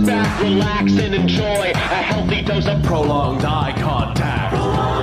back, relax, and enjoy a healthy dose of prolonged eye contact.